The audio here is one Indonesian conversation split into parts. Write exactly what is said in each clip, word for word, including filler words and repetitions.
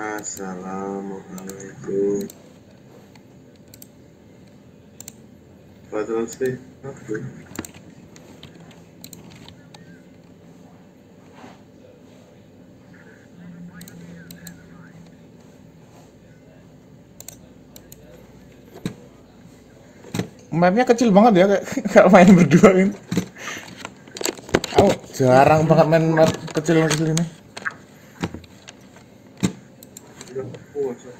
Assalamualaikum. Betul sih. Oke. Mapnya kecil banget ya kayak kalau main berdua ini. Aku jarang banget main map kecil-kecil ini. Udah puas aku.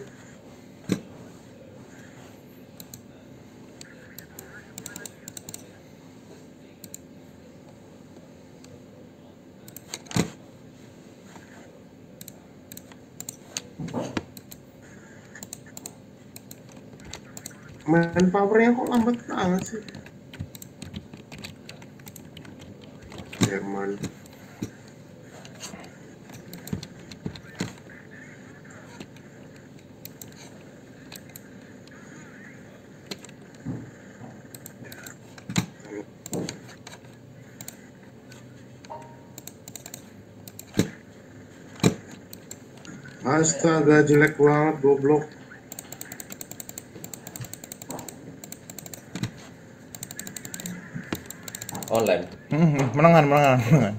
Main powernya kok lambat banget sih. Jerman. Astaga, jelek banget, goblok. Online. Hmm, menangan, menangan, menangan.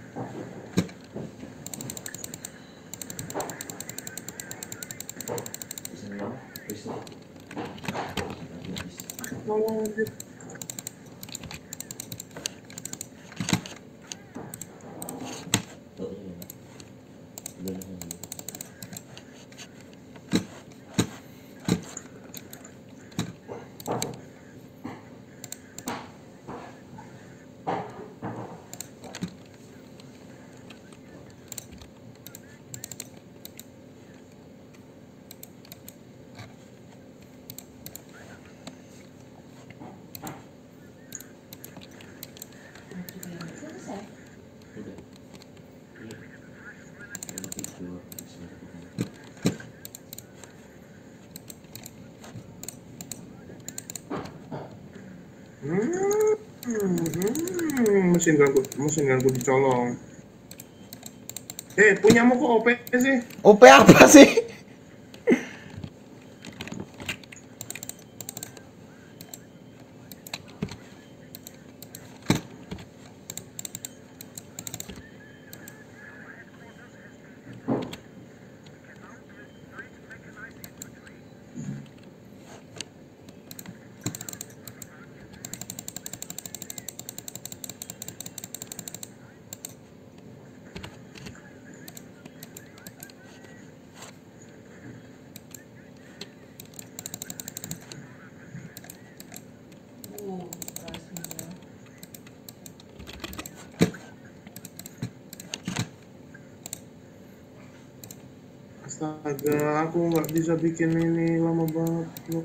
Tolong aja. Hmm, hmm, mesin ganggu, mesin ganggu dicolong. Eh, punyamu kok O P sih? O P apa sih? Astaga, aku nggak bisa bikin ini, lama banget. Loh.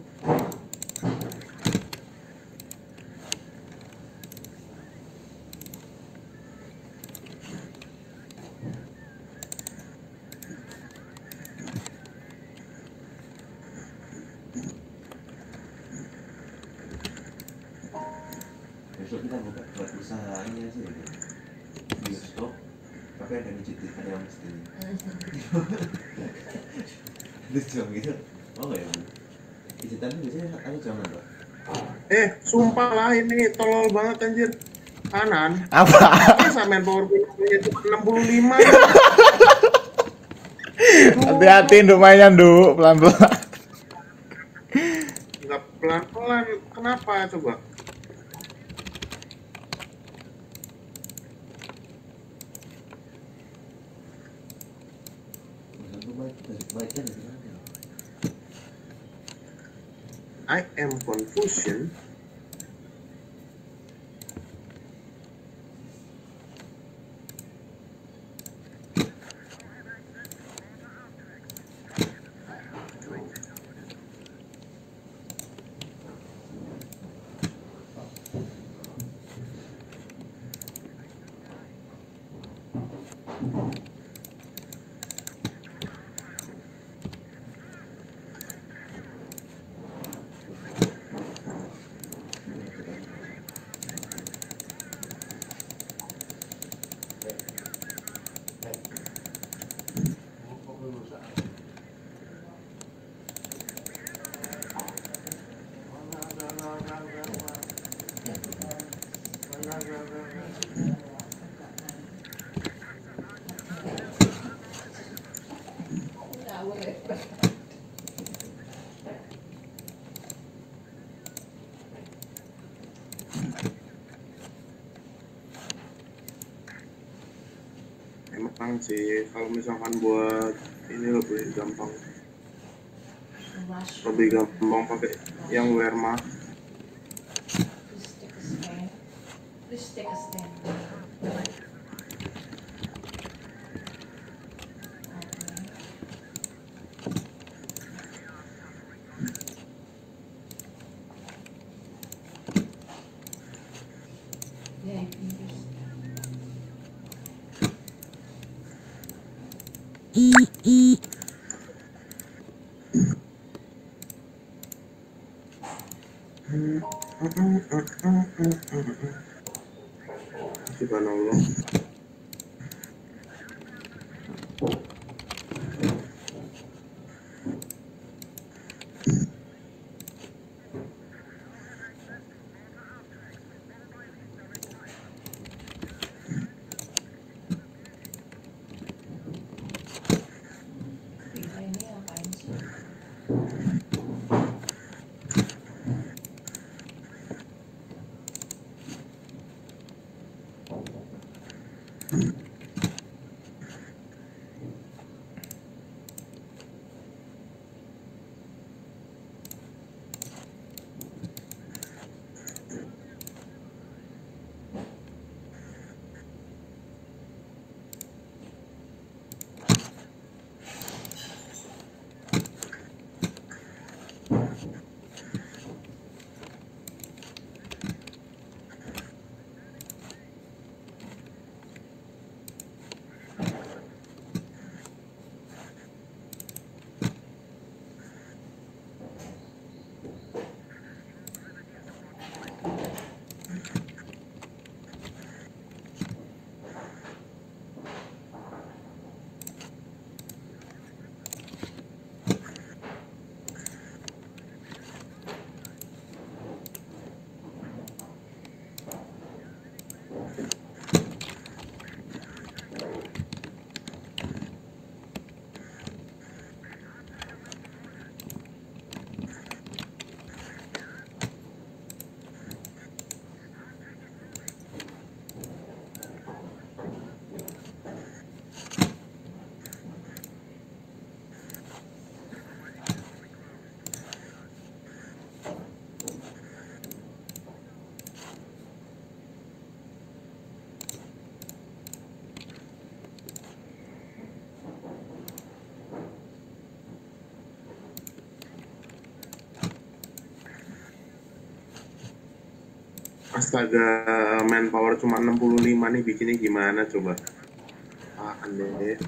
Besok kita buka buat usaha ini aja ya, bioskop, tapi ada ngejutin, ada yang mesti terus jam gitu, mau nggak ya bu? Kejutan itu biasanya ada jaman pak. Eh, sumpah lah ini tolol banget anjir. Kanan. Apa? Ini sampean power point-nya cuma enam puluh lima. Hati-hati nduk mainnya nduk, pelan-pelan. Nggak pelan-pelan. Kenapa coba? Maksud baik, baik kan gimana? I am confusion. gampang sih. Kalau misalkan buat ini lebih gampang, Rush. lebih gampang pakai yang Wehrmacht. Please take a stand. Please take a stand. Yeah, you can just. Subhanallah. Kita ini ngapain sih? Astaga, manpower cuma enam puluh lima nih, bikinnya gimana coba? Apaan deh.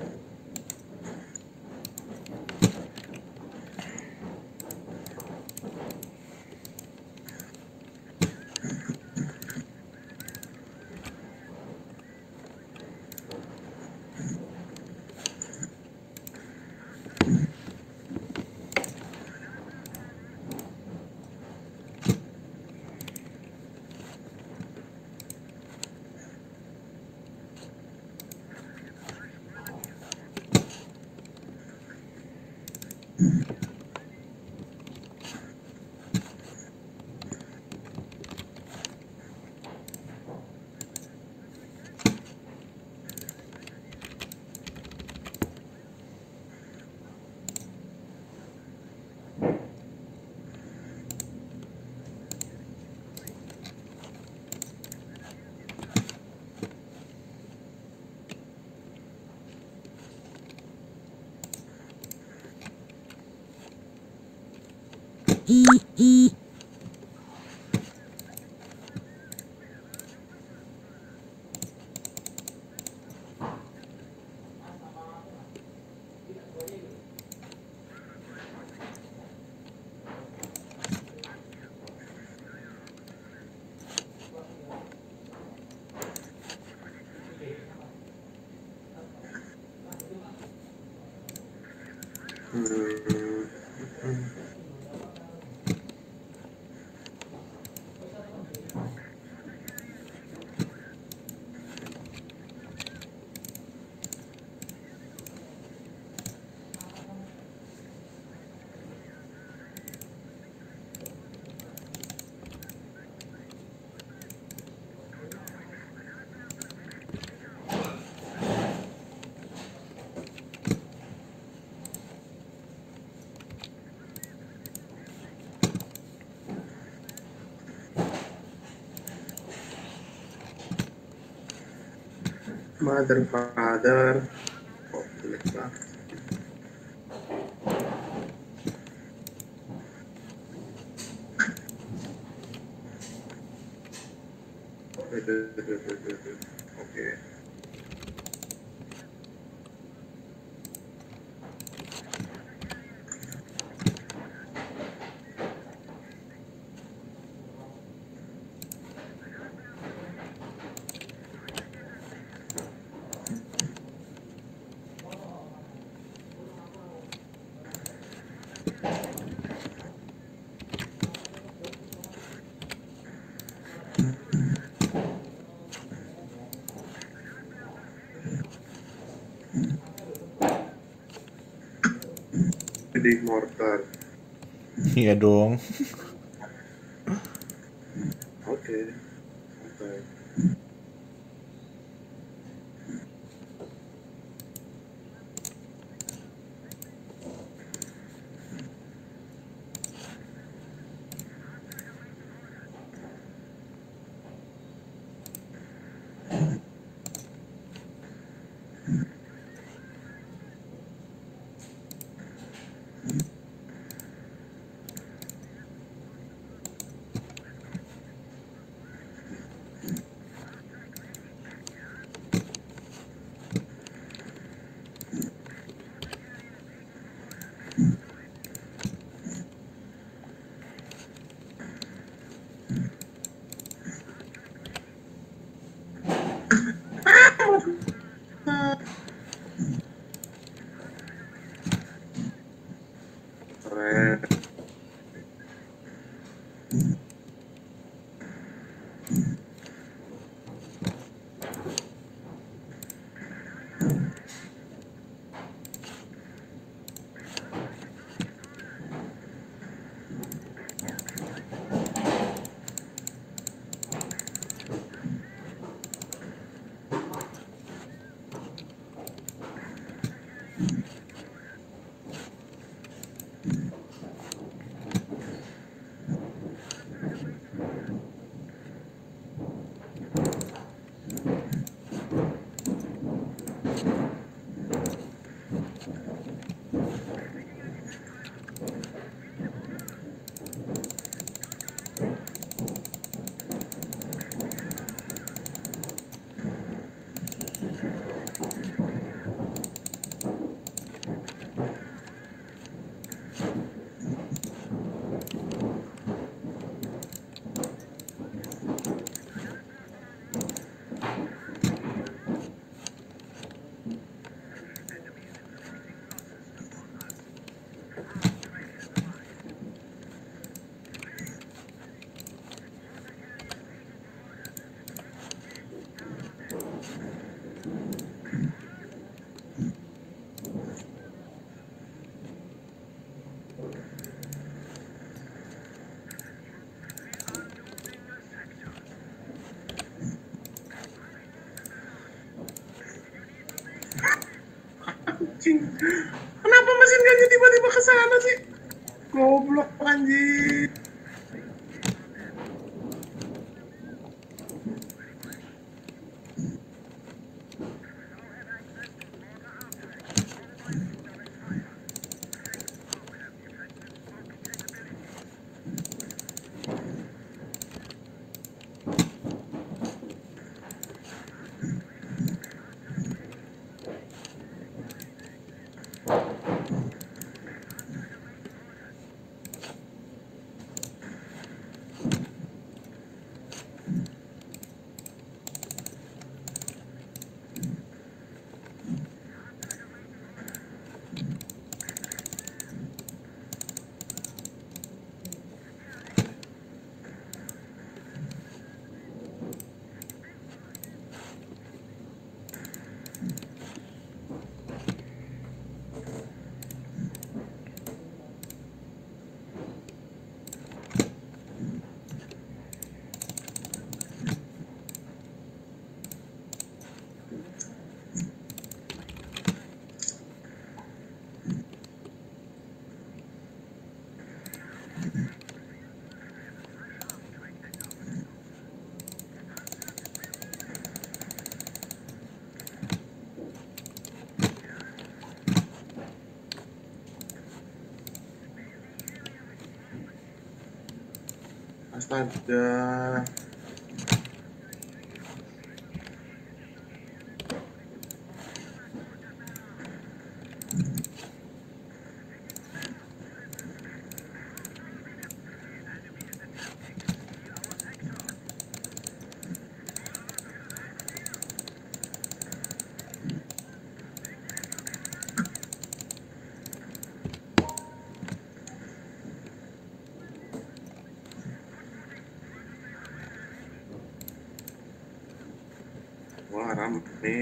Hmm. Mother, father. Oh, jelek banget. Oke, oke, oke, oke, oke. Oke. Jadi mortar. Iya dong. Oke. Oke. Keren. Anjing. Kenapa mesin ganti tiba-tiba ke sana sih? Goblok anjing. Astaga. Wah, rame.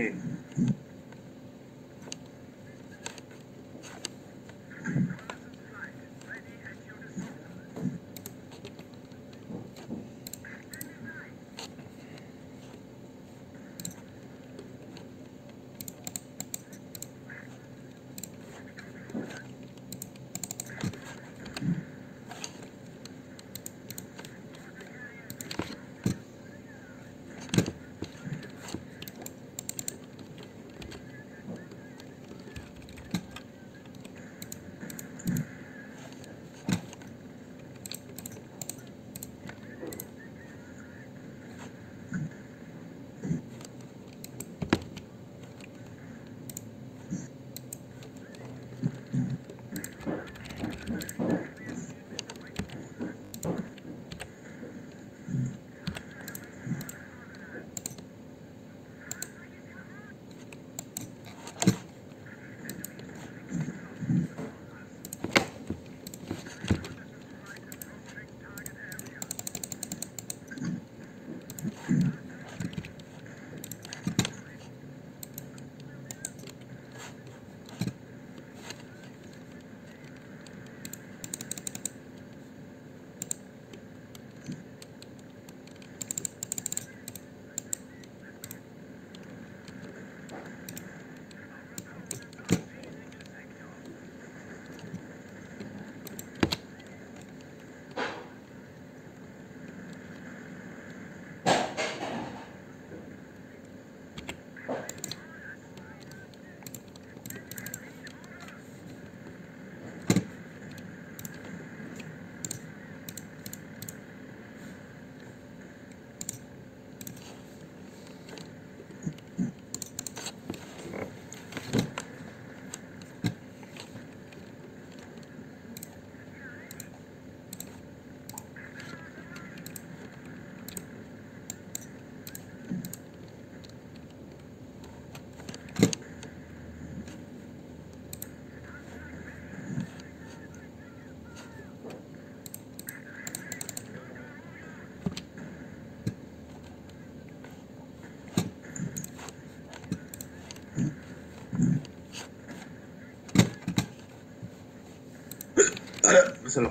Kesel.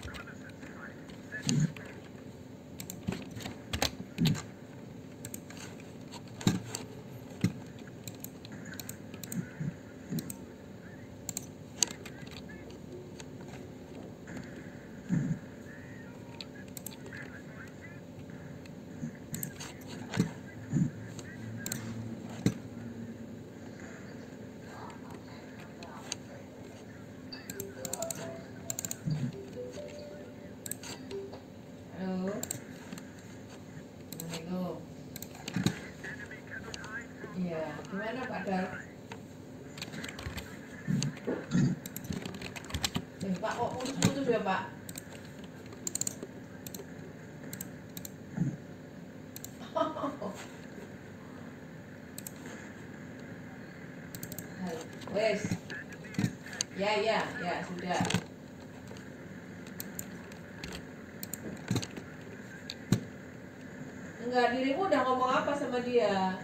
Halo. Assalamualaikum. Iya, gimana Pak Dar? Eh, Pak, kok putus-putus ya Pak? Halo. Wes. Ya, ya, ya, sudah. Enggak, dirimu udah ngomong apa sama dia?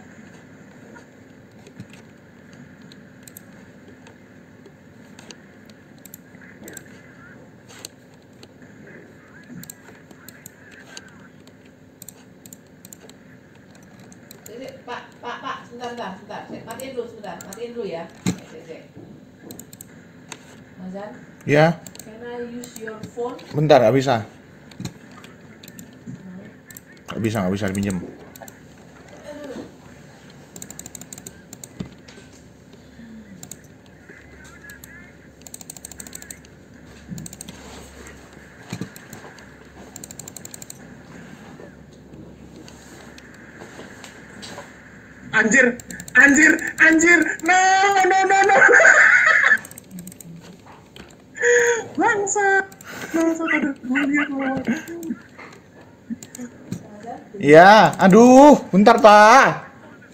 Sini, Pak, Pak, Pak, sebentar, sebentar, sebentar. Sik, matiin dulu, sebentar, matiin dulu ya. Sik, sik. Mazan, Ya, can I use your phone? bentar, nggak bisa. Nggak bisa, nggak bisa pinjem. Anjir, anjir, anjir. No, no, no, no. Bangsa. Bangsa ada kuliah loh. Ya, aduh, bentar Pak.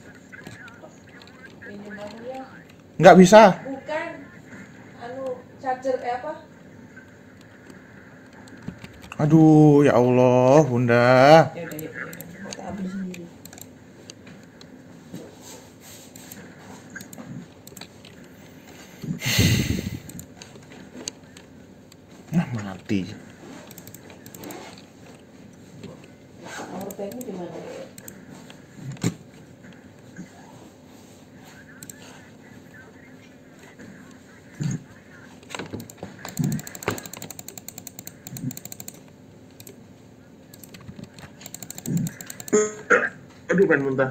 Pinjam aku ya. Nggak bisa. Bukan. Anu charger eh apa? Aduh, ya Allah, Bunda. Ya udah ya udah. Kita ambil sendiri. Nah, mati. Power banknya di mana? Aduh, pengen muntah.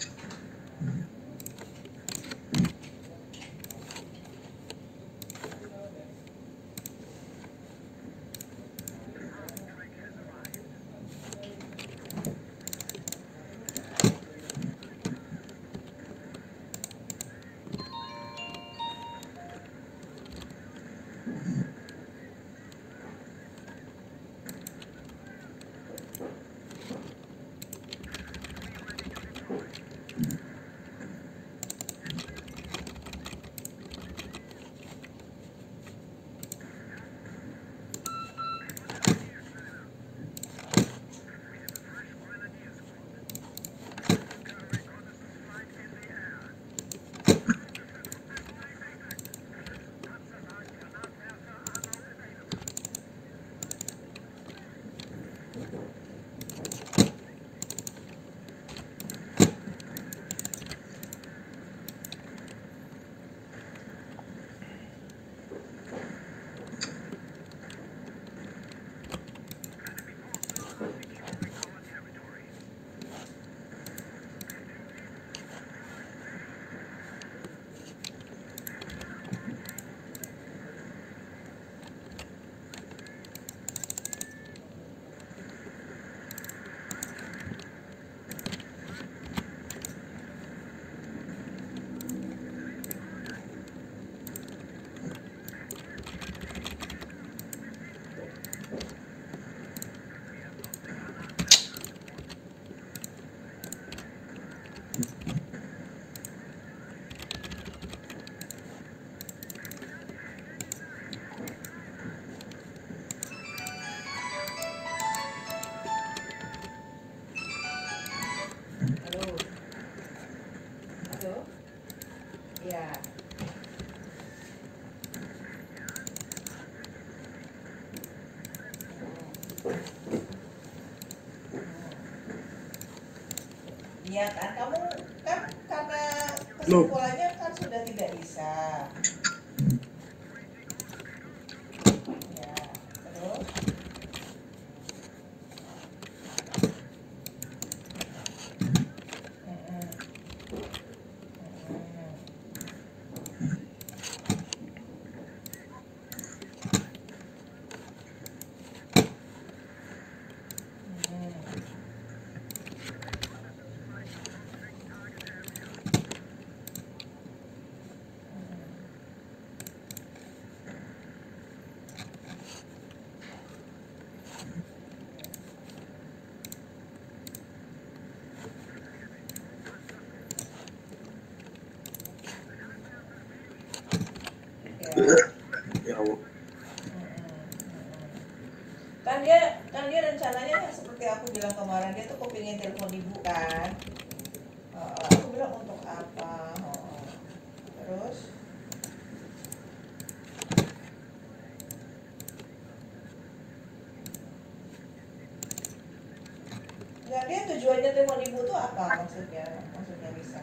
Halo. Halo. Ya. Iya kan, kamu kan karena kesimpulannya kan sudah tidak bisa. Ya, terus. Mm-mm. Ya. Ya Allah. Kan dia kan dia rencananya seperti aku bilang kemarin, dia tuh kepingin telepon ibu kan. Uh, aku bilang untuk apa? Oh. Terus nggak, dia tujuannya telepon ibu tuh apa maksudnya? Maksudnya bisa.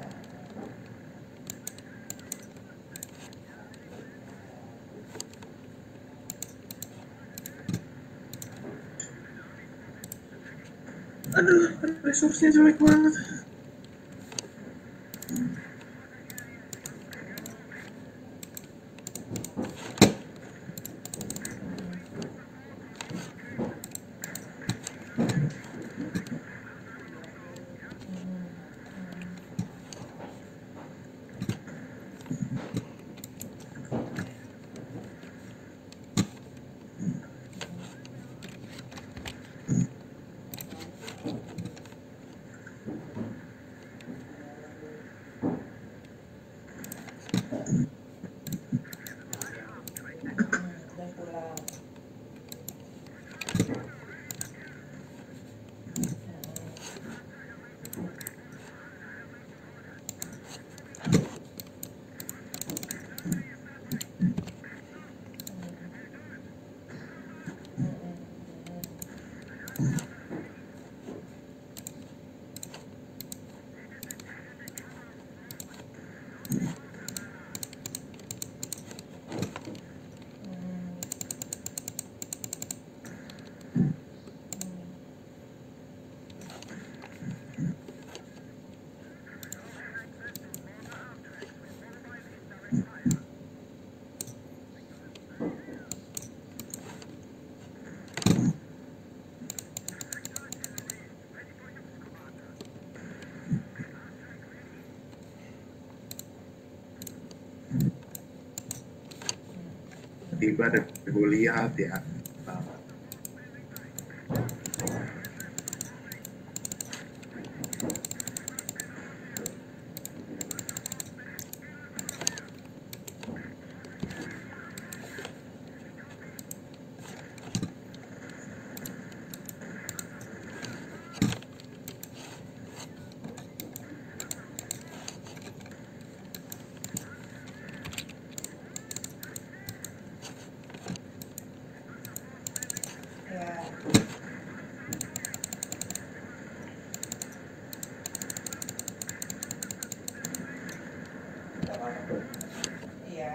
Aduh, resource-nya jelek banget. tiba-tiba ada gue lihat ya. Ya. Nggak apa-apa. Iya.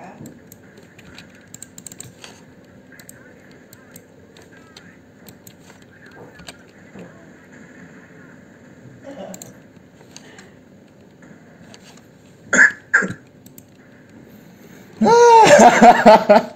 Hahaha.